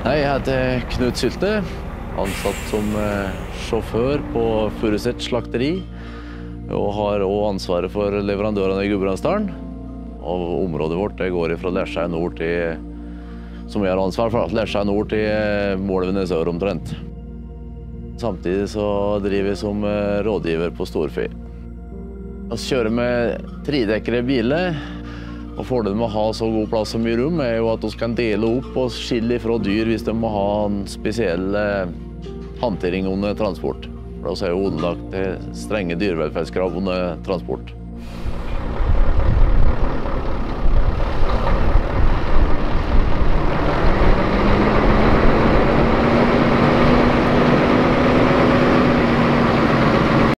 Nei, jeg heter Knut Sylte, ansatt som sjåfør på Furuset slakteri, og har også ansvaret for leverandørene i Gudbrandsdalen. Og området vårt det går fra Lesja nord til, som jeg har ansvar for, Lesja nord til Målvene sør omtrent. Samtidig så driver jeg som rådgiver på storfe. Vi kjører med tredekkere biler, og fordelen med å ha så god plass som i rom er jo at vi kan dele opp og skille fra dyr hvis de må ha en spesiell håndtering under transport. For vi er jo underlagt til strenge dyrevelferdskrav under transport.